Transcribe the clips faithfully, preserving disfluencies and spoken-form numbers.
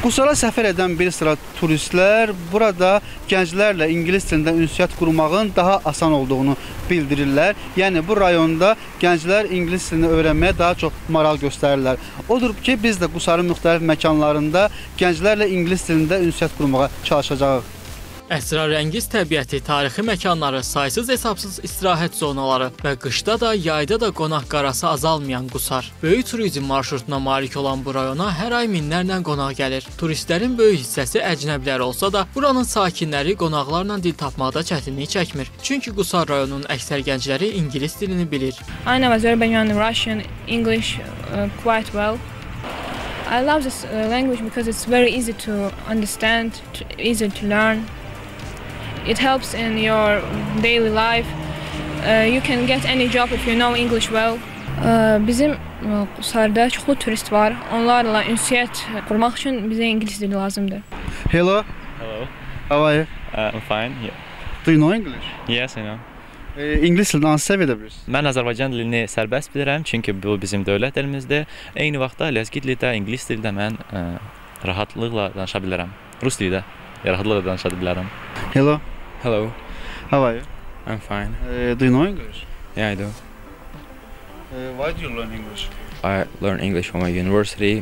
Qusara səfər edən bir sıra turistlər burada gənclərlə ingilis dilində ünsiyyət qurmağın daha asan olduğunu bildirirlər. Yəni bu rayonda gənclər ingilis dilini öyrənməyə daha çox maral göstərirlər. Odur ki, biz də Qusarın müxtəlif məkanlarında gənclərlə ingilis dilində ünsiyyət qurmağa çalışacağıq. Əsrarəngiz təbiəti, tarixi məkanları, saysız hesabsız istirahət zonaları və qışda da, yayda da qonaq qarası azalmayan Qusar. Böyük turizm marşrutuna malik olan bu rayona hər ay minlərlə qonaq gəlir. Turistlərin böyük hissəsi əcnəbilər olsa da, buranın sakinləri qonaqlarla dil tapmaqda çətinlik çəkmir. Çünki Qusar rayonunun əksər gəncləri ingilis dilini bilir. I know Azerbaycan, Russian, English uh, quite well. I love this uh, language because it's very easy to understand, easy to learn. It helps in your daily life. Uh, you can get any job if you know English well. Uh, bizim Qusarda çoxlu turist var. Onlarla ünsiyyət qurmaq üçün bizə ingilis dili lazımdır. Hello. Hello. How are you? Uh, I'm fine. Yeah. Do you know English? Yes, I know. E, İngilis dilini hansı səviyyədə bilirsiniz? Mən Azərbaycan dilini sərbəst bilirəm, çünki bu bizim dövlət dilimizdir. Eyni vaxtda ləzgi dildə, ingilis dildə mən ə, rahatlıqla danışa bilərəm. Rus dildə rahatlıqla danışa bilərəm. Hello. Hello. How are you? I'm fine. Uh, do you know English? Yeah, I do. Uh, why do you learn English? I learn English from my university,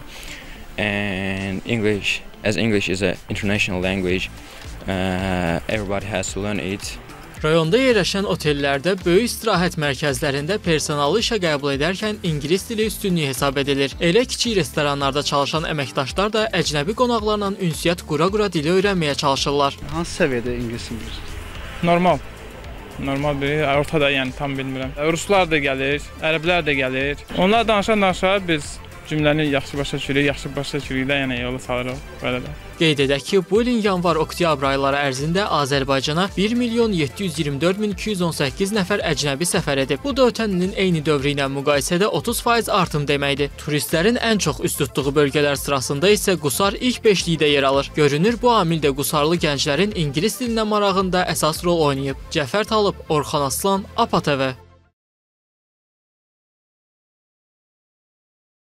and English, as English is an international language, uh, everybody has to learn it. Rayonda yerləşən otellərdə, böyük istirahət mərkəzlərində personalı işə qəbul edərkən ingilis dili üstünlüyü hesab edilir. Elə kiçik restoranlarda çalışan əməkdaşlar da əcnəbi qonaqlarla ünsiyyət qura-qura dili öyrənməyə çalışırlar. Hansı səviyyədə ingilis dili bilirsiniz? Normal. Normal bir, ortada yəni tam bilmirəm. Ruslar da gəlir, ərəblər də gəlir. Onlar danışan-danışa biz cümləni yaxşı başa düşürük, yaxşı başa düşürük də, yəni yola salırıq belə də. Qeyd edək ki, bu ilin yanvar-oktyabr ayları ərzində Azərbaycana bir milyon yeddi yüz iyirmi dörd min iki yüz on səkkiz nəfər əcnəbi səfər edib. Bu da ötən ilin eyni dövrü ilə müqayisədə otuz faiz artım deməkdir. Turistlərin ən çox üst tutduğu bölgələr sırasında isə Qusar ilk beşlikdə yer alır. Görünür, bu amil də Qusarlı gənclərin ingilis dilinə marağında əsas rol oynayıb. Cəfər Talib, Orxan Aslan, APA T V.